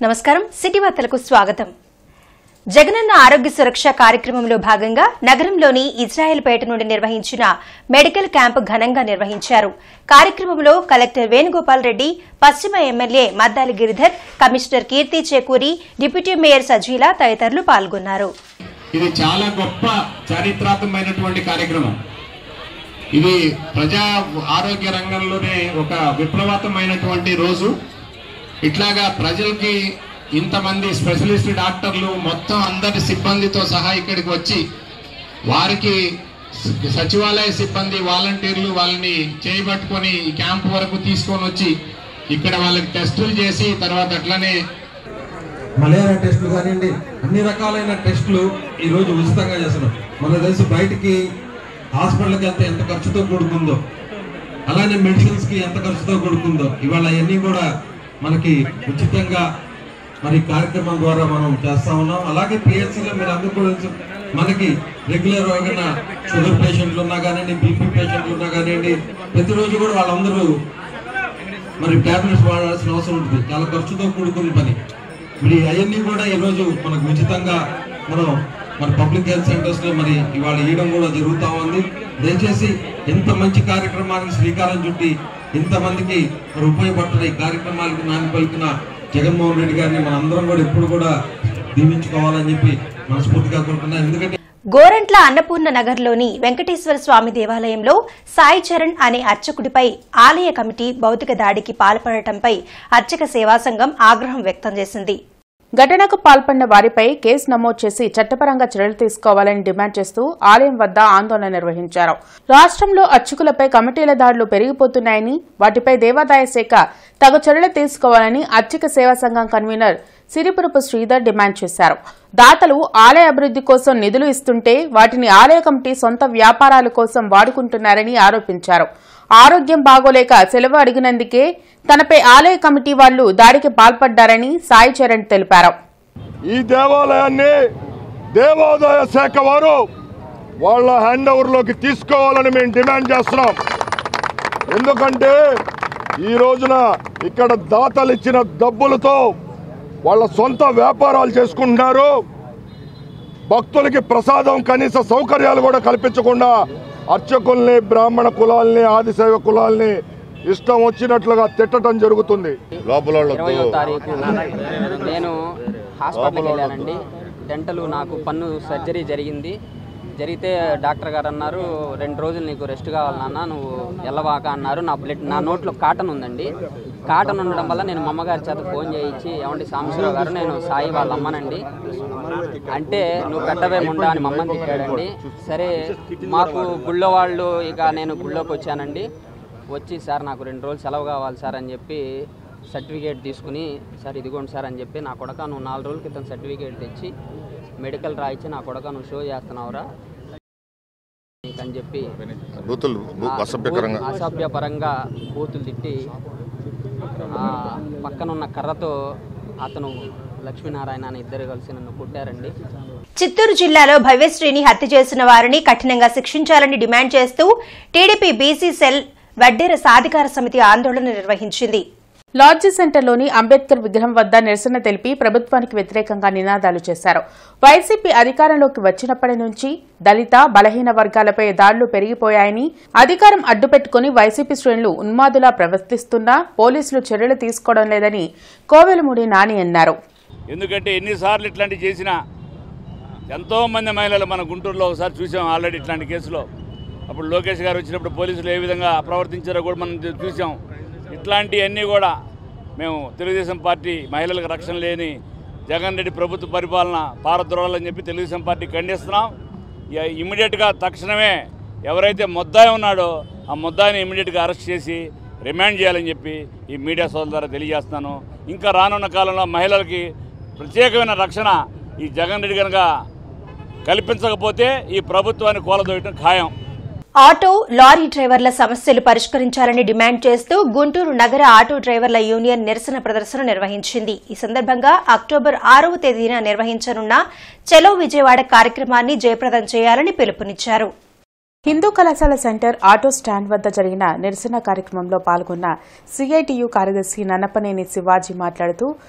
నమస్కారం సిటీ వార్తలకు స్వాగతం. జగనన్న ఆరోగ్య సురక్ష కార్యక్రమంలో భాగంగా నగరంలోని ఇజ్రాయెల్పేట నుండి నిర్వహించిన మెడికల్ క్యాంపు ఘనంగా నిర్వహించారు. కార్యక్రమంలో కలెక్టర్ వేణుగోపాల్ రెడ్డి, పశ్చిమ MLA Maddali Giridhar, commissioner Keerthi Chekuri, deputy mayor Sajila తదితరులు పాల్గొన్నారు. ఇది చాలా గొప్ప చారిత్రాత్మకమైనటువంటి కార్యక్రమం. ఇది ప్రజా ఆరోగ్య రంగంలోనే ఒక విప్లవాత్మకమైనటువంటి రోజు. ఇట్లాగా ప్రజలకి ఇంతమంది స్పెషలిస్ట్ డాక్టర్లు మొత్తం అందరి సిబ్బందితో సహా ఇక్కడికి వచ్చి వారికి సచివాలయ సిబ్బంది వాలంటీర్లు వాళ్ళని చేయబట్టుకొని ఈ క్యాంపు వరకు తీసుకొని వచ్చి ఇక్కడ వాళ్ళకి టెస్టులు చేసి తర్వాత అట్లనే మలేరియా టెస్టులు కానివ్వండి, అన్ని రకాలైన టెస్టులు ఈరోజు ఉచితంగా చేస్తున్నాం. మనకు తెలుసు బయటికి హాస్పిటల్కి వెళ్తే ఎంత ఖర్చుతో కూడుకుందో, అలానే మెడిసిన్స్కి ఎంత ఖర్చుతో కూడుకుందో ఇవాళ అవన్నీ కూడా మనకి ఉచితంగా మరి కార్యక్రమం ద్వారా మనం చేస్తా ఉన్నాం. అలాగే పిహెచ్సిలో మీరు అందరూ కూడా మనకి రెగ్యులర్ గా షుగర్ పేషెంట్లు ఉన్నా కానివ్వండి, బీపీ పేషెంట్లు ఉన్నా కానివ్వండి, ప్రతిరోజు కూడా వాళ్ళందరూ మరి టాబ్లెట్స్ వాడాల్సిన అవసరం ఉంటుంది. చాలా ఖర్చుతో కూడుకున్న పని. మరి అవన్నీ కూడా ఈరోజు మనకు ఉచితంగా మనం మన పబ్లిక్ హెల్త్ సెంటర్స్ లో మరి ఇవాళ ఇవ్వడం కూడా జరుగుతూ ఉంది. దయచేసి ఇంత మంచి కార్యక్రమానికి శ్రీకారం చుట్టి ఇంతమందికి మరి ఉపయోగపడుతున్న ఈ కార్యక్రమాలకు నాని పలికిన జగన్మోహన్ రెడ్డి గారిని మన అందరం కూడా ఎప్పుడు కూడా దీవించుకోవాలని చెప్పి మనస్ఫూర్తిగా కోరుకున్నాం. ఎందుకంటే గోరంట్ల అన్నపూర్ణ నగర్లోని వెంకటేశ్వర స్వామి దేవాలయంలో సాయి చరణ్ అనే అర్చకుడిపై ఆలయ కమిటీ భౌతిక దాడికి పాల్పడటంపై అర్చక సేవా సంఘం ఆగ్రహం వ్యక్తం చేసింది. ఘటనకు పాల్పడిన వారిపై కేసు నమోదు చేసి చట్టపరంగా చర్యలు తీసుకోవాలని డిమాండ్ చేస్తూ ఆలయం వద్ద ఆందోళన నిర్వహించారు. రాష్ట్రంలో అర్చకులపై కమిటీల దాడులు పెరిగిపోతున్నాయని, వాటిపై దేవాదాయ శాఖ తగు చర్యలు తీసుకోవాలని అర్చక సేవా సంఘం కన్వీనర్ సిరిపురపు శ్రీధర్ డిమాండ్ చేశారు. దాతలు ఆలయ అభివృద్ది కోసం నిధులు ఇస్తుంటే వాటిని ఆలయ కమిటీ సొంత వ్యాపారాల కోసం వాడుకుంటున్నారని ఆరోపించారు. ఆరోగ్యం బాగోలేక సెలవు అడిగినందుకే తనపై ఆలయ కమిటీ వాళ్లు దాడికి పాల్పడ్డారని సాయి చరణ్ తెలిపారు. ఈ దేవాలయాన్ని దేవాదాయ శాఖ వారు వాళ్ళ హ్యాండ్ ఓవర్ లోకి తీసుకోవాలని మేము డిమాండ్ చేస్తున్నాం. ఎందుకంటే ఈ రోజున ఇక్కడ దాతలు ఇచ్చిన డబ్బులతో వాళ్ళ సొంత వ్యాపారాలు చేసుకుంటున్నారు. భక్తులకి ప్రసాదం కనీస సౌకర్యాలు కూడా కల్పించకుండా అర్చకుల్ని, బ్రాహ్మణ కులాల్ని, ఆదిశైవ కులాల్ని ఇష్టం వచ్చినట్లుగా తిట్టడం జరుగుతుంది. లోపల 20వ తారీఖు నేను హాస్పిటల్కి వెళ్ళానండి. డెంటల్ నాకు పన్ను సర్జరీ జరిగితే డాక్టర్ గారు అన్నారు, 2 రోజులు నీకు రెస్ట్ కావాలి నాన్న, నువ్వు వెళ్ళవాక అన్నారు. నా నోట్లో కాటన్ ఉందండి. కాటన్ ఉండడం వల్ల నేను మా అమ్మగారి చేత ఫోన్ చేయించి, ఏమండి సాంబశివరావు గారు నేను సాయి వాళ్ళ అమ్మనండి అంటే, నువ్వు పెట్టవేముండా అని మమ్మల్ని తిట్టాడండి. సరే మాకు గుళ్ళో వాళ్ళు, ఇక నేను గుళ్ళోకి వచ్చానండి. వచ్చి సార్ నాకు 2 రోజులు సెలవు కావాలి సార్ అని చెప్పి సర్టిఫికేట్ తీసుకుని, సార్ ఇదిగోండి సార్ అని చెప్పి, నా కొడక నువ్వు 4 రోజుల క్రితం సర్టిఫికేట్ తెచ్చి మెడికల్ రాయించి, నా కొడక నువ్వు షో చేస్తున్నావురా అని చెప్పి అసభ్యపరంగా బూతులు తిట్టి పక్కనున్న కర్రతో అతను లక్ష్మీనారాయణ అని ఇద్దరు కలిసి నన్ను కొట్టారండి. చిత్తూరు జిల్లాలో భవ్యశ్రీని హత్య చేసిన వారిని కఠినంగా శిక్షించాలని డిమాండ్ చేస్తూ టీడీపీ బీసీ సెల్ వడ్డేర సాధికార సమితి ఆందోళన నిర్వహించింది. లాడ్జీ సెంటర్లోని అంబేద్కర్ విగ్రహం వద్ద నిరసన తెలిపి ప్రభుత్వానికి వ్యతిరేకంగా నినాదాలు చేశారు. వైసీపీ అధికారంలోకి వచ్చినప్పటి నుంచి దళిత, బలహీన వర్గాలపై దాడులు పెరిగిపోయాయని, అధికారం అడ్డుపెట్టుకుని వైసీపీ శ్రేణులు ఉన్మాదులా ప్రవర్తిస్తున్నా పోలీసులు చర్యలు తీసుకోవడం లేదని కోవెలమూడి నాని అన్నారు. ఎందుకంటే ఎన్నిసార్లు ఇట్లాంటి చేసినా ఎంతోమంది మహిళలు మన గుంటూరులో ఒకసారి చూసాం ఆల్రెడీ ఇట్లాంటి కేసులో. అప్పుడు లోకేష్ గారు వచ్చినప్పుడు పోలీసులు ఏ విధంగా ప్రవర్తించారో కూడా మనం చూసాం. ఇట్లాంటివన్నీ కూడా మేము తెలుగుదేశం పార్టీ మహిళలకు రక్షణ లేని జగన్ రెడ్డి ప్రభుత్వ పరిపాలన పారద్రోలని చెప్పి తెలుగుదేశం పార్టీ ఖండిస్తున్నాం. ఇమ్మీడియట్గా తక్షణమే ఎవరైతే ముద్దాయి ఉన్నాడో ఆ ముద్దాయిని ఇమ్మీడియట్గా అరెస్ట్ చేసి రిమాండ్ చేయాలని చెప్పి ఈ మీడియా సోదరుల ద్వారా తెలియజేస్తున్నాను. ఇంకా రానున్న కాలంలో మహిళలకి ప్రత్యేకమైన రక్షణ ఈ జగన్ రెడ్డి కనుక కల్పించకపోతే ఈ ప్రభుత్వాన్ని కూలదోయటం ఖాయం. ఆటో, లారీ డ్రైవర్ల సమస్యలు పరిష్కరించాలని డిమాండ్ చేస్తూ గుంటూరు నగర ఆటో డ్రైవర్ల యూనియన్ నిరసన ప్రదర్శన నిర్వహించింది. ఈ సందర్భంగా అక్టోబర్ 6వ తేదీన నిర్వహించనున్న చలో విజయవాడ కార్యక్రమాన్ని జయప్రదం చేయాలని పిలుపునిచ్చారు. హిందూ కళాశాల సెంటర్ ఆటో స్టాండ్ వద్ద జరిగిన నిరసన కార్యక్రమంలో పాల్గొన్న సిఐటియు కార్యదర్శి నన్నపనేని శివాజీ మాట్లాడుతూ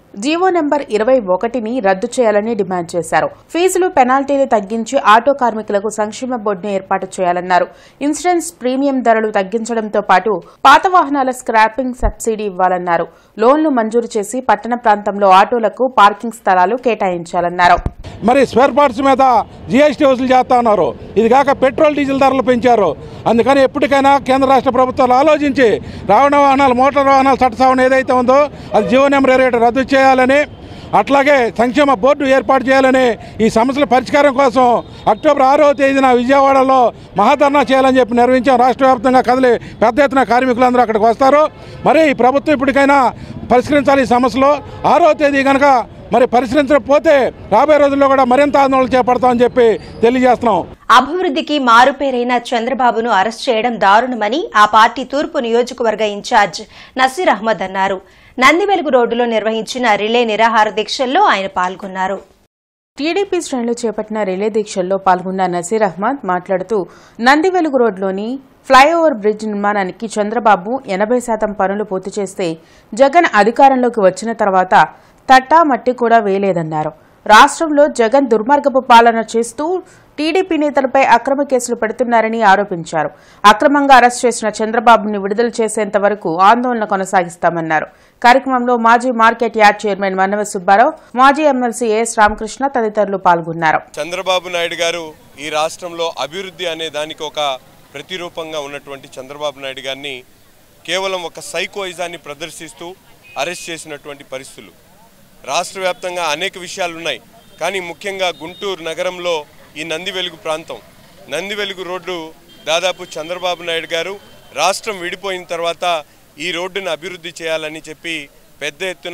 జీవో నెంబర్ 21ని రద్దు చేయాలని డిమాండ్ చేశారు. ఫీజులు పెనాల్టీలు తగ్గించి ఆటో కార్మికులకు సంక్షేమ బోర్డును ఏర్పాటు చేయాలన్నారు. ఇన్సూరెన్స్ ప్రీమియం ధరలు తగ్గించడంతో పాటు పాత వాహనాల స్క్రాపింగ్ సబ్సిడీ ఇవ్వాలన్నారు. లోన్లు మంజూరు చేసి పట్టణ ప్రాంతంలో ఆటోలకు పార్కింగ్ స్థలాలు కేటాయించాలన్నారు. మరి స్పేర్ పార్ట్స్ మీద జీఎస్టీ వసూలు చేస్తా ఉన్నారు. ఇది కాక పెట్రోల్ డీజిల్ ధరలు పెంచారు. అందుకని ఎప్పటికైనా కేంద్ర రాష్ట్ర ప్రభుత్వాలు ఆలోచించి రవాణా వాహనాలు మోటార్ వాహనాల చట్ట సవరణ ఏదైతే ఉందో అది జీవో నెంబర్ 27 రద్దు చేయాలని, అట్లాగే సంక్షేమ బోర్డు ఏర్పాటు చేయాలని, ఈ సమస్యల పరిష్కారం కోసం అక్టోబర్ 6వ తేదీన విజయవాడలో మహాధర్నా చేయాలని చెప్పి నిర్వహించాం. రాష్ట్ర వ్యాప్తంగా కదిలి పెద్ద ఎత్తున కార్మికులందరూ అక్కడికి వస్తారు. మరి ఈ ప్రభుత్వం ఇప్పటికైనా పరిష్కరించాలి ఈ సమస్యలో. 6వ తేదీ కనుక మరి పరిష్కరించకపోతే రాబోయే రోజుల్లో కూడా మరింత ఆందోళన చేపడతామని చెప్పి తెలియజేస్తున్నాం. అభివృద్ధికి మారుపేరైన చంద్రబాబును అరెస్ట్ చేయడం దారుణమని ఆ పార్టీ తూర్పు నియోజకవర్గ ఇన్ఛార్జ్ నసీర్ అహ్మద్ అన్నారు. నందివెలుగు రోడ్డులో నిర్వహించిన రిలే నిరాహార దీక్షల్లో ఆయన పాల్గొన్నారు. టీడీపీ శ్రేణులు చేపట్టిన రిలే దీక్షల్లో పాల్గొన్న నసీర్ అహ్మద్ మాట్లాడుతూ నందివెలుగు రోడ్లోని ఫ్లైఓవర్ బ్రిడ్జ్ నిర్మాణానికి చంద్రబాబు 80% పనులు పూర్తి చేస్తే జగన్ అధికారంలోకి వచ్చిన తర్వాత తట్టా మట్టి కూడా వేయలేదన్నారు. రాష్ట్రంలో జగన్ దుర్మార్గపు పాలన చేస్తూ టీడీపీ నేతలపై అక్రమ కేసులు పెడుతున్నారని ఆరోపించారు. అక్రమంగా అరెస్ట్ చేసిన చంద్రబాబుని విడుదల చేసేంత వరకు ఆందోళన కొనసాగిస్తామన్నారు. కార్యక్రమంలో మాజీ market yard chairman Mannava Subbarao, మాజీ ఎమ్మెల్సీ ఏఎస్ రామకృష్ణ తదితరులు పాల్గొన్నారు. చంద్రబాబు నాయుడు గారు ఈ రాష్ట్రంలో అభివృద్ధి అనే దానికి ఒక ప్రతిరూపంగా ఉన్నటువంటి చంద్రబాబు నాయుడు గారిని కేవలం ఒక సైకోయిజాన్ని ప్రదర్శిస్తూ అరెస్ట్ చేసినటువంటి పరిస్థితులు రాష్ట్ర వ్యాప్తంగా అనేక విషయాలు ఉన్నాయి. కానీ ముఖ్యంగా గుంటూరు నగరంలో ఈ నందివెలుగు ప్రాంతం, నందివెలుగు రోడ్డు దాదాపు చంద్రబాబు నాయుడు గారు రాష్ట్రం విడిపోయిన తర్వాత ఈ రోడ్డును అభివృద్ధి చేయాలని చెప్పి పెద్ద ఎత్తున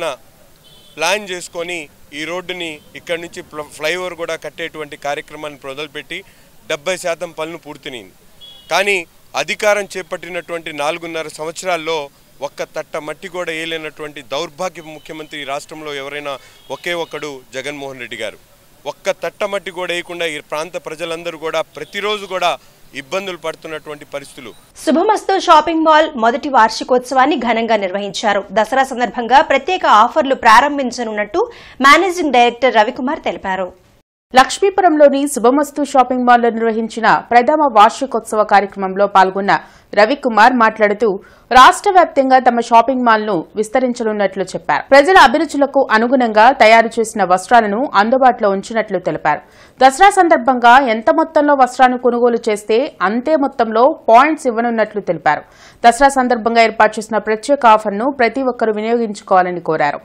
ప్లాన్ చేసుకొని ఈ రోడ్డుని ఇక్కడి నుంచి ఫ్లైఓవర్ కూడా కట్టేటువంటి కార్యక్రమాన్ని మొదలుపెట్టి 70% పనులు పూర్తినింది. కానీ అధికారం చేపట్టినటువంటి 4.5 సంవత్సరాల్లో ఒక్క తట్ట మట్టి కూడా వేయలేనటువంటి దౌర్భాగ్య ముఖ్యమంత్రి ఈ రాష్ట్రంలో ఎవరైనా ఒకే ఒక్కడు జగన్మోహన్ రెడ్డి గారు. ఒక్క తట్ట మట్టి కూడా వేయకుండా ఈ ప్రాంత ప్రజలందరూ కూడా ప్రతిరోజు కూడా ఇబ్బందులు పడుతున్నటువంటి పరిస్థితులు. శుభమస్తు షాపింగ్ మాల్ మొదటి వార్షికోత్సవాన్ని ఘనంగా నిర్వహించారు. దసరా సందర్భంగా ప్రత్యేక ఆఫర్లు ప్రారంభించనున్నట్టు మేనేజింగ్ డైరెక్టర్ రవికుమార్ తెలిపారు. లక్ష్మీపురంలోని శుభమస్తు షాపింగ్ మాల్లో నిర్వహించిన ప్రథమ వార్షికోత్సవ కార్యక్రమంలో పాల్గొన్న రవికుమార్ మాట్లాడుతూ రాష్ట్ర వ్యాప్తంగా తమ షాపింగ్ మాల్ను విస్తరించనున్నట్లు చెప్పారు. ప్రజల అభిరుచులకు అనుగుణంగా తయారు చేసిన వస్త్రాలను అందుబాటులో ఉంచినట్లు తెలిపారు. దసరా సందర్భంగా ఎంత మొత్తంలో వస్త్రాన్ని కొనుగోలు చేస్తే అంతే మొత్తంలో పాయింట్స్ ఇవ్వనున్నట్లు తెలిపారు. దసరా సందర్భంగా ఏర్పాటు చేసిన ప్రత్యేక ఆఫర్ను ప్రతి ఒక్కరూ వినియోగించుకోవాలని కోరారు.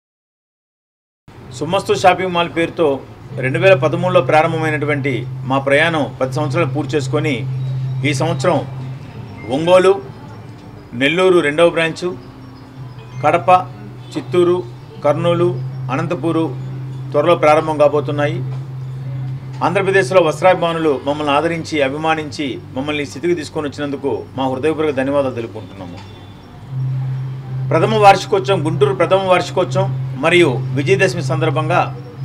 సుమస్తు షాపింగ్ మాల్ పేరుతో 2013లో ప్రారంభమైనటువంటి మా ప్రయాణం 10 సంవత్సరాలు పూర్తి చేసుకొని ఈ సంవత్సరం ఒంగోలు, నెల్లూరు 2వ బ్రాంచు, కడప, చిత్తూరు, కర్నూలు, అనంతపూరు త్వరలో ప్రారంభం కాబోతున్నాయి. ఆంధ్రప్రదేశ్లో వస్త్రాభిమానులు మమ్మల్ని ఆదరించి అభిమానించి మమ్మల్ని ఈ స్థితికి తీసుకొని వచ్చినందుకు మా హృదయపూర్వక ధన్యవాదాలు తెలుపుకుంటున్నాము. ప్రథమ వార్షికోత్సవం, గుంటూరు ప్రథమ వార్షికోత్సవం మరియు విజయదశమి సందర్భంగా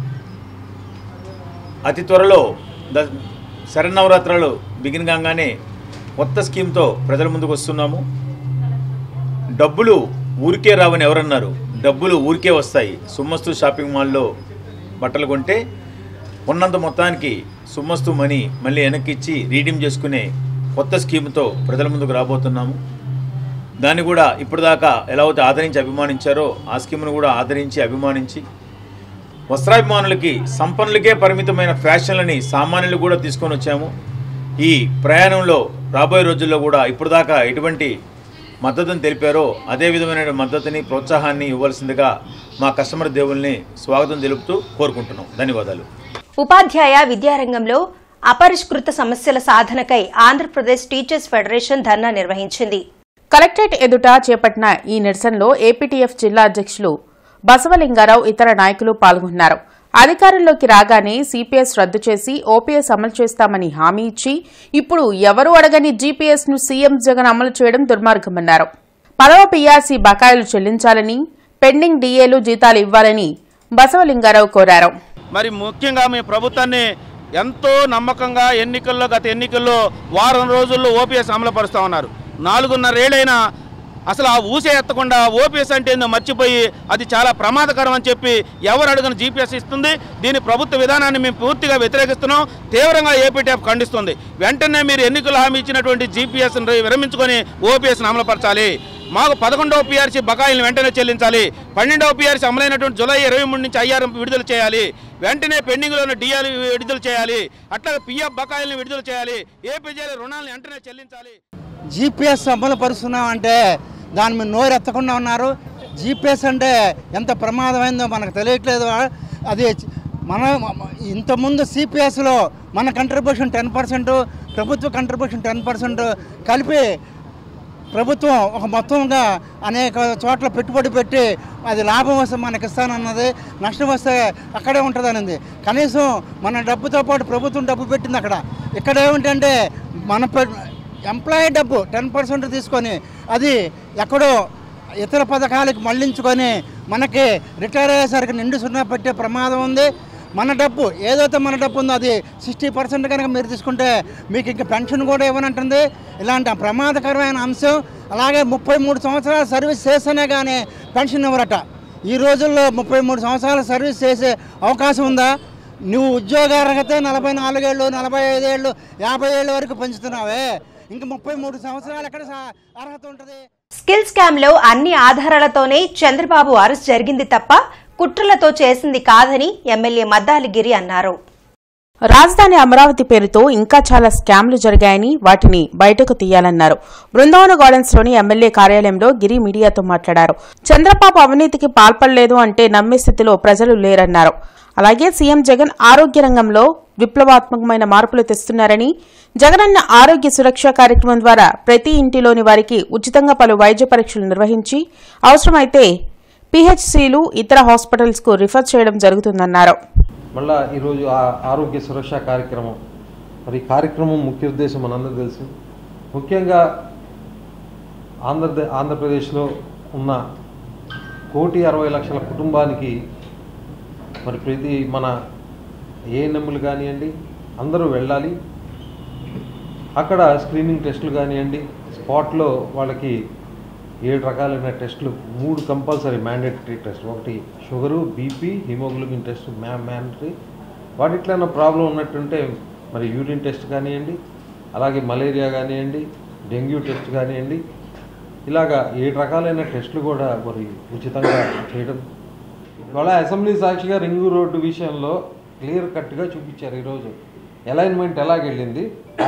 అతి త్వరలో శరన్నవరాత్రులు బిగిన్ కాగానే కొత్త స్కీమ్తో ప్రజల ముందుకు వస్తున్నాము. డబ్బులు ఊరికే రావని ఎవరన్నారు? డబ్బులు ఊరికే వస్తాయి. సుమస్తు షాపింగ్ మాల్లో బట్టలు కొంటే ఉన్నంత మొత్తానికి సుమస్తు మనీ మళ్ళీ వెనక్కిచ్చి రీడీమ్ చేసుకునే కొత్త స్కీమ్తో ప్రజల ముందుకు రాబోతున్నాము. దాన్ని కూడా ఇప్పటిదాకా ఎలా అయితే ఆదరించి అభిమానించారో ఆ స్కీమ్ను కూడా ఆదరించి అభిమానించి వస్త్రాభిమానులకి, సంపన్నులకే పరిమితమైన ఫ్యాషన్లని సామాన్యులు కూడా తీసుకొని వచ్చాము. ఈ ప్రయాణంలో రాబోయే రోజుల్లో కూడా ఇప్పటిదాకా ఎటువంటి మద్దతుని తెలిపారో అదే విధమైన మద్దతుని, ప్రోత్సాహాన్ని ఇవ్వాల్సిందిగా మా కస్టమర్ దేవుల్ని స్వాగతం తెలుపుతూ కోరుకుంటున్నాం. ధన్యవాదాలు. ఉపాధ్యాయ విద్యారంగంలో అపరిష్కృత సమస్యల సాధనకై ఆంధ్రప్రదేశ్ టీచర్స్ ఫెడరేషన్ ధర్నా నిర్వహించింది. కలెక్టరేట్ ఎదుట చేపట్టిన ఈ నిరసనలో ఏపీటీఎఫ్ జిల్లా అధ్యక్షులు బసవలింగారావు, ఇతర నాయకులు పాల్గొన్నారు. అధికారంలోకి రాగానే సీపీఎస్ రద్దు చేసి ఓపీఎస్ అమలు చేస్తామని హామీ ఇచ్చి ఇప్పుడు ఎవరూ అడగని జీపీఎస్ ను సీఎం జగన్ అమలు చేయడం దుర్మార్గమన్నారు. 10వ పీఆర్సీ బకాయిలు చెల్లించాలని, పెండింగ్ డీఏలు జీతాలు ఇవ్వాలని బసవలింగారావు కోరారు. మరి ముఖ్యంగా మీ ప్రభుత్వాన్ని ఎంతో నమ్మకంగా గత ఎన్నికల్లో వారం రోజుల్లో ఓపీఎస్ అమలు పరుస్తా ఉన్నారు. 4.5 ఏళ్లైనా అసలు ఆ ఊసే ఎత్తకుండా ఓపీఎస్ అంటే ఏందో మర్చిపోయి అది చాలా ప్రమాదకరం అని చెప్పి ఎవరు అడుగున జీపీఎస్ ఇస్తుంది. దీని ప్రభుత్వ విధానాన్ని మేము పూర్తిగా వ్యతిరేకిస్తున్నాం. తీవ్రంగా ఏపీటీఎఫ్ ఖండిస్తుంది. వెంటనే మీరు ఎన్నికల హామీ ఇచ్చినటువంటి జీపీఎస్ని విరమించుకొని ఓపీఎస్ని అమలుపరచాలి. మాకు 11వ పీఆర్సీ బకాయిలను వెంటనే చెల్లించాలి. 12వ పీఆర్సీ అమలైనటువంటి జూలై 23 నుంచి ఐఆర్ఎం విడుదల చేయాలి. వెంటనే పెండింగ్లో ఉన్న డిఆర్ విడుదల చేయాలి. అట్లాగే పిఎఫ్ బకాయిలను విడుదల చేయాలి. ఏపీజీల రుణాలను వెంటనే చెల్లించాలి. జీపీఎస్ అమలు పరుస్తున్నామంటే దాని మీద నోరు ఎత్తకుండా ఉన్నారు. జీపీఎస్ అంటే ఎంత ప్రమాదమైందో మనకు తెలియట్లేదు. అది మన ఇంతకుముందు సిపిఎస్లో మన కంట్రిబ్యూషన్ 10%, ప్రభుత్వ కంట్రిబ్యూషన్ 10% కలిపి ప్రభుత్వం ఒక మొత్తంగా అనేక చోట్ల పెట్టుబడి పెట్టి అది లాభం వస్తే మనకి ఇస్తానన్నది, నష్టం వస్తే అక్కడే ఉంటుందన్నది. కనీసం మన డబ్బుతో పాటు ప్రభుత్వం డబ్బు పెట్టింది అక్కడ. ఇక్కడ ఏమిటంటే మన ఎంప్లాయీ డబ్బు 10% తీసుకొని అది ఎక్కడో ఇతర పథకాలకు మళ్లించుకొని మనకి రిటైర్ అయ్యేసరికి నిండు సున్నా పెట్టే ప్రమాదం ఉంది. మన డబ్బు ఏదైతే మన డబ్బు ఉందో అది 60% కనుక మీరు తీసుకుంటే మీకు ఇంకా పెన్షన్ కూడా ఇవ్వనంటుంది. ఇలాంటి ప్రమాదకరమైన అంశం. అలాగే 33 సంవత్సరాల సర్వీస్ చేస్తేనే కానీ పెన్షన్ ఇవ్వరట. ఈ రోజుల్లో 33 సంవత్సరాల సర్వీస్ చేసే అవకాశం ఉందా? నువ్వు ఉద్యోగార్హత 44 ఏళ్ళు, 45 ఏళ్ళు, 50 ఏళ్ళ వరకు పెంచుతున్నావే, ఇంకా 33 సంవత్సరాలు ఎక్కడ అర్హత ఉంటుంది? స్కిల్ స్కామ్ లో అన్ని ఆధారాలతోనే చంద్రబాబు అరెస్ట్ జరిగింది తప్ప కుట్రలతో చేసింది కాదని ఎమ్మెల్యే మద్దాలి గిరి అన్నారు. రాజధాని అమరావతి పేరుతో ఇంకా చాలా స్కామ్లు జరిగాయని వాటిని బయటకు తీయాలన్నారు. బృందావన గార్డెన్స్ లోని ఎమ్మెల్యే కార్యాలయంలో గిరి మీడియాతో మాట్లాడారు. చంద్రబాబు అవినీతికి పాల్పడలేదు అంటే నమ్మే స్థితిలో ప్రజలు లేరన్నారు. అలాగే సీఎం జగన్ ఆరోగ్య రంగంలో విప్లవాత్మకమైన మార్పులు తెస్తున్నారని, జగనన్న ఆరోగ్య సురక్ష కార్యక్రమం ద్వారా ప్రతి ఇంటిలోని వారికి ఉచితంగా పలు వైద్య పరీక్షలు నిర్వహించి అవసరమైతే పీహెచ్సీలు ఇతర హాస్పిటల్స్ కు రిఫర్ చేయడం జరుగుతుందన్నారు. మళ్ళా ఈరోజు ఆరోగ్య సురక్ష కార్యక్రమం, మరి కార్యక్రమం ముఖ్య ఉద్దేశం మనందరూ తెలుసు. ముఖ్యంగా ఆంధ్రప్రదేశ్లో ఉన్న 1,60,00,000 కుటుంబానికి మరి ప్రతి మన ఏఎన్ఎంలు కానివ్వండి అందరూ వెళ్ళాలి. అక్కడ స్క్రీనింగ్ టెస్టులు కానివ్వండి, స్పాట్లో వాళ్ళకి 7 రకాలైన టెస్టులు, 3 కంపల్సరీ మ్యాండేటరీ టెస్ట్. ఒకటి sugar, BP, haemoglobin test mandatory. వాటిట్లైనా ప్రాబ్లం ఉన్నట్టుంటే మరి యూరిన్ టెస్ట్ కానివ్వండి, అలాగే మలేరియా కానివ్వండి, డెంగ్యూ టెస్ట్ కానివ్వండి, ఇలాగా 7 రకాలైన టెస్టులు కూడా మరి ఉచితంగా చేయడం. ఇవాళ అసెంబ్లీ సాక్షిగా రింగు రోడ్డు విషయంలో క్లియర్ కట్గా చూపించారు. ఈరోజు అలైన్మెంట్ ఎలాగెళ్ళింది, ఆ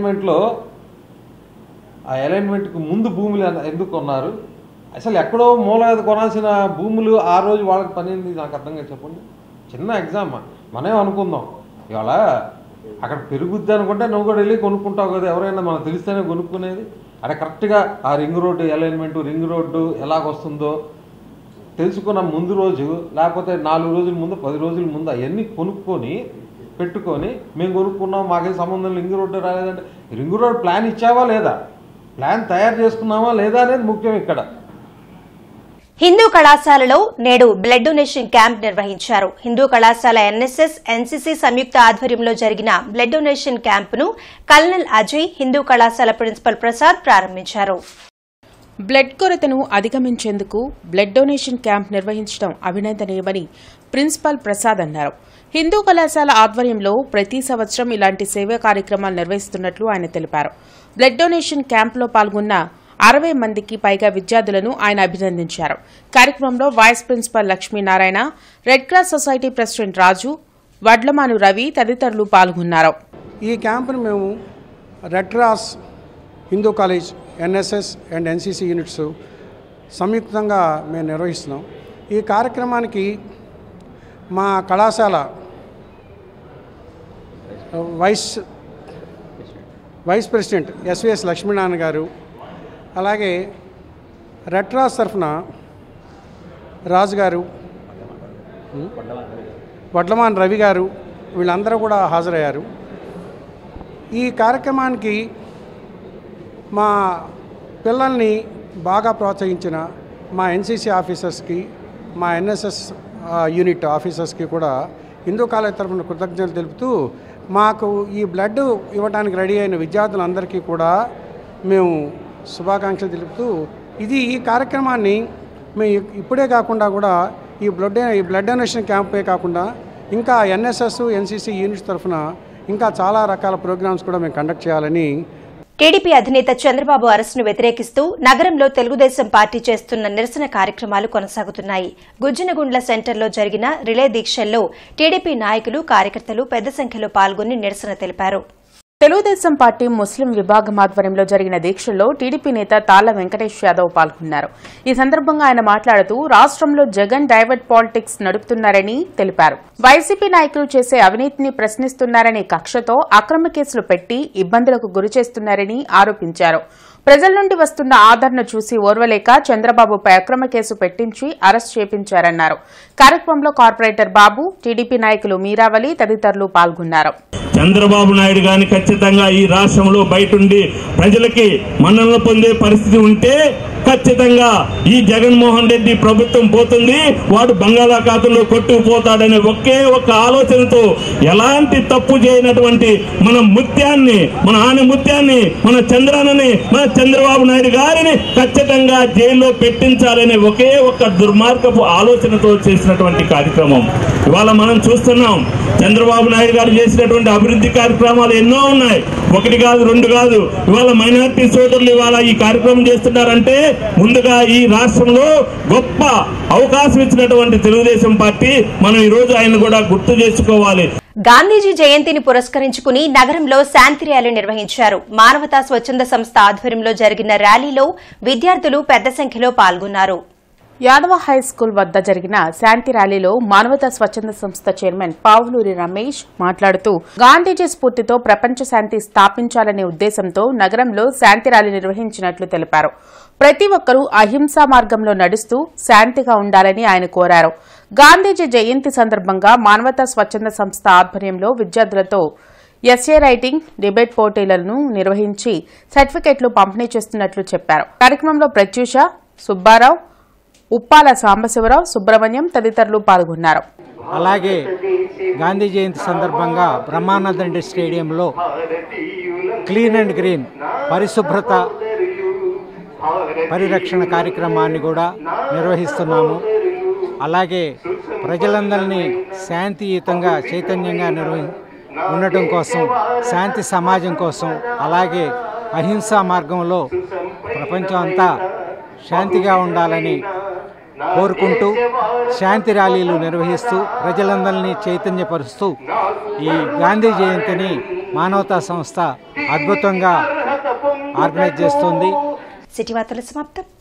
అలైన్మెంట్కి ముందు భూములు ఎందుకు కొన్నారు, అసలు ఎక్కడో మూల కొనాల్సిన భూములు ఆ రోజు వాళ్ళకి పనింది నాకు అర్థంగా చెప్పండి. చిన్న ఎగ్జామ్ మనమే అనుకుందాం, ఇవాళ అక్కడ పెరుగుద్ది అనుకుంటే నువ్వు కూడా వెళ్ళి కొనుక్కుంటావు కదా, ఎవరైనా మనకు తెలిస్తేనే కొనుక్కునేది. అక్కడ కరెక్ట్గా ఆ ring road alignment, ring road ఎలాగొస్తుందో తెలుసుకున్న ముందు రోజు, లేకపోతే 4 రోజుల ముందు, 10 రోజుల ముందు అవన్నీ కొనుక్కొని పెట్టుకొని మేము కొనుక్కున్నాం, మాకేం సంబంధం రింగ్ రోడ్డు రాలేదంటే రింగ్ రోడ్ ప్లాన్ ఇచ్చావా లేదా, ప్లాన్ తయారు చేసుకున్నామా లేదా అనేది ముఖ్యం ఇక్కడ. హిందూ కళాశాలలో నేడు బ్లడ్ డొనేషన్ క్యాంప్ నిర్వహించారు. హిందూ కళాశాల ఎన్ఎస్ఎస్, ఎన్సీసీ సంయుక్త ఆధ్వర్యంలో జరిగిన బ్లడ్ డొనేషన్ క్యాంపును కల్నల్ అజయ్, హిందూ కళాశాల ప్రిన్సిపల్ ప్రసాద్ ప్రారంభించారు. బ్లడ్ కొరతను అధిగమించేందుకు బ్లడ్ డొనేషన్ క్యాంప్ నిర్వహించడం అభినందనీయమని ప్రిన్సిపల్ ప్రసాద్ అన్నారు. హిందూ కళాశాల ఆధ్వర్యంలో ప్రతి సంవత్సరం ఇలాంటి సేవా కార్యక్రమాలు నిర్వహిస్తున్నట్లు ఆయన తెలిపారు. బ్లడ్ డొనేషన్ క్యాంపులో పాల్గొన్న 60 మందికి పైగా విద్యార్థులను ఆయన అభినందించారు. కార్యక్రమంలో vice principal Lakshminarayana, red cross society president Raju, Vadlamanu Ravi తదితరులు పాల్గొన్నారు. ఈ క్యాంపును మేము red cross, Hindu college, NSS and NCC units సంయుక్తంగా మేము నిర్వహిస్తున్నాం. ఈ కార్యక్రమానికి మా కళాశాల వైస్ ప్రెసిడెంట్ ఎస్విఎస్ లక్ష్మీనారాయణ గారు, అలాగే రెడ్ క్రాస్ తరఫున రాజు గారు, వడ్లమాన్ రవి గారు, వీళ్ళందరూ కూడా హాజరయ్యారు. ఈ కార్యక్రమానికి మా పిల్లల్ని బాగా ప్రోత్సహించిన మా ఎన్సీసీ ఆఫీసర్స్కి, మా ఎన్ఎస్ఎస్ యూనిట్ ఆఫీసర్స్కి కూడా హిందూ కాలేజ్ తరఫున కృతజ్ఞతలు తెలుపుతూ, మాకు ఈ బ్లడ్ ఇవ్వడానికి రెడీ అయిన విద్యార్థులందరికీ కూడా మేము శుభాకాంక్షలు తెలుపుతూ ఈ కార్యక్రమాన్ని మేము ఇప్పుడే కాకుండా కూడా ఈ బ్లడ్ డొనేషన్ క్యాంపే కాకుండా ఇంకా ఎన్ఎస్ఎస్ ఎన్సీసీ యూనిట్స్ తరఫున ఇంకా చాలా రకాల ప్రోగ్రామ్స్ కూడా మేము కండక్ట్ చేయాలని. టీడీపీ అధినేత చంద్రబాబు అరెస్టును వ్యతిరేకిస్తూ నగరంలో తెలుగుదేశం పార్టీ చేస్తున్న నిరసన కార్యక్రమాలు కొనసాగుతున్నాయి. గుజ్జనగుండ్ల సెంటర్లో జరిగిన రిలే దీక్షల్లో టీడీపీ నాయకులు కార్యకర్తలు పెద్ద సంఖ్యలో పాల్గొని నిరసన తెలిపారు. తెలుగుదేశం పార్టీ ముస్లిం విభాగం ఆధ్వర్యంలో జరిగిన దీక్షల్లో టీడీపీ నేత తాళ్ల వెంకటేష్ యాదవ్ పాల్గొన్నారు. ఈ సందర్భంగా ఆయన మాట్లాడుతూ రాష్ట్రంలో జగన్ డైవర్ట్ పాలిటిక్స్ నడుపుతున్నారని తెలిపారు. వైసీపీ నాయకులు చేసే అవినీతిని ప్రశ్నిస్తున్నారనే కక్షతో అక్రమ కేసులు పెట్టి ఇబ్బందులకు గురిచేస్తున్నారని ఆరోపించారు. ప్రజల నుండి వస్తున్న ఆదరణ చూసి ఓర్వలేక చంద్రబాబుపై అక్రమ కేసు పెట్టించి అరెస్ట్ చేపించారన్నారు. కార్యక్రమంలో కార్పొరేటర్ బాబు, టీడీపీ నాయకులు మీరావళి తదితరులు పాల్గొన్నారు. చంద్రబాబు నాయుడు గాని ఖచ్చితంగా ఈ రాష్ట్రంలో బయటుండి ప్రజలకి మన్ననలు పొందే పరిస్థితి ఉంటే ఖచ్చితంగా ఈ జగన్మోహన్ రెడ్డి ప్రభుత్వం పోతుంది, వాడు బంగాళాఖాతంలో కొట్టుకుపోతాడనే ఒకే ఒక ఆలోచనతో ఎలాంటి తప్పు చేయనటువంటి మన ఆనిముత్యాన్ని మన చంద్రన్నని మన చంద్రబాబు నాయుడు గారిని ఖచ్చితంగా జైల్లో పెట్టించాలనే ఒకే ఒక దుర్మార్గపు ఆలోచనతో చేసినటువంటి కార్యక్రమం. ఇవాళ మనం చూస్తున్నాం చంద్రబాబు నాయుడు గారు చేసినటువంటి అభివృద్ధి కార్యక్రమాలు ఎన్నో ఉన్నాయి. ఒకటి కాదు, రెండు కాదు. ఇవాళ మైనారిటీ సోదరులు ఇవాళ ఈ కార్యక్రమం చేస్తున్నారంటే ముందుగా ఈ రాష్ట్రంలో గొప్ప అవకాశం ఇచ్చినటువంటి తెలుగుదేశం పార్టీ మనం ఈ రోజు ఆయన కూడా గుర్తు చేసుకోవాలి. గాంధీజీ జయంతిని పురస్కరించుకుని నగరంలో శాంతి ర్యాలీ నిర్వహించారు. మానవతా స్వచ్ఛంద సంస్థ ఆధ్వర్యంలో జరిగిన ర్యాలీలో విద్యార్థులు పెద్ద సంఖ్యలో పాల్గొన్నారు. యాదవ హైస్కూల్ వద్ద జరిగిన శాంతి ర్యాలీలో మానవతా స్వచ్ఛంద సంస్థ చైర్మన్ పావులూరి రమేష్ మాట్లాడుతూ గాంధీజీ స్ఫూర్తితో ప్రపంచ శాంతి స్థాపించాలనే ఉద్దేశంతో నగరంలో శాంతి ర్యాలీ నిర్వహించినట్లు తెలిపారు. ప్రతి ఒక్కరూ అహింసా మార్గంలో నడుస్తూ శాంతిగా ఉండాలని ఆయన కోరారు. గాంధీజీ జయంతి సందర్భంగా మానవతా స్వచ్ఛంద సంస్థ ఆధ్వర్యంలో విద్యార్థులతో ఎస్ఏ రైటింగ్, డిబేట్ పోటీలను నిర్వహించి సర్టిఫికెట్లు పంపిణీ చేస్తున్నట్లు చెప్పారు. కార్యక్రమంలో ప్రత్యూష, సుబ్బారావు, ఉప్పాల సాంబశివరావు, సుబ్రహ్మణ్యం తదితరులు పాల్గొన్నారు. అలాగే గాంధీ జయంతి సందర్భంగా బ్రహ్మానందండి స్టేడియంలో క్లీన్ అండ్ గ్రీన్ పరిశుభ్రత పరిరక్షణ కార్యక్రమాన్ని కూడా నిర్వహిస్తున్నాము. అలాగే ప్రజలందరినీ శాంతియుతంగా చైతన్యంగా ఉండటం కోసం, శాంతి సమాజం కోసం, అలాగే అహింసా మార్గంలో ప్రపంచం అంతా శాంతిగా ఉండాలని కోరుకుంటూ శాంతి ర్యాలీలు నిర్వహిస్తూ ప్రజలందరినీ చైతన్యపరుస్తూ ఈ గాంధీ జయంతిని మానవతా సంస్థ అద్భుతంగా ఆర్గనైజ్ చేస్తుంది. సిటీ వార్తలు సమాప్తం.